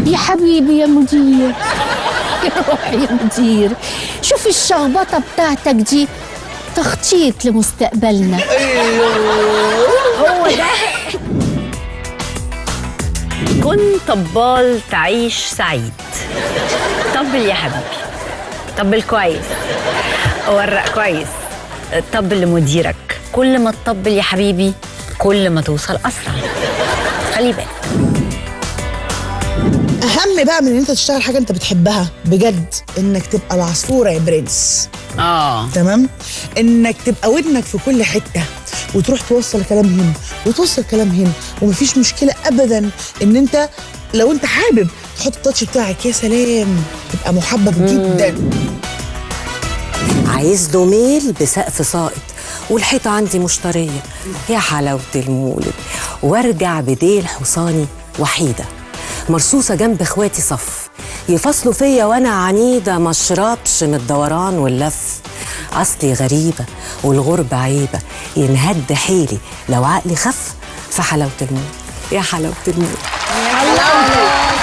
يا حبيبي يا مدير، يا روحي يا مدير، شوف الشخبطة بتاعتك دي تخطيط لمستقبلنا. هو ده. كن طبال تعيش سعيد. طبل يا حبيبي، طبل كويس، ورق كويس، طبل لمديرك. كل ما تطبل يا حبيبي كل ما توصل أسرع. خلي بالك. اهم بقى من ان انت تشتغل حاجه انت بتحبها بجد، انك تبقى العصفوره يا برنس. تمام، انك تبقى ودنك في كل حته وتروح توصل كلام هنا وتوصل كلام هنا، ومفيش مشكله ابدا ان انت لو انت حابب تحط التاتش بتاعك. يا سلام، تبقى محبب جدا. عايز دوميل بسقف ساقط والحيطه عندي مشتريه، يا حلاوه المولد. وارجع بديل حصاني وحيده مرصوصه جنب اخواتي صف، يفصلوا فيا وانا عنيده ما اشربش من الدوران واللف. اصلي غريبه والغربه عيبه، ينهد حيلي لو عقلي خف في حلاوه المولد. يا حلاوه المولد. الله.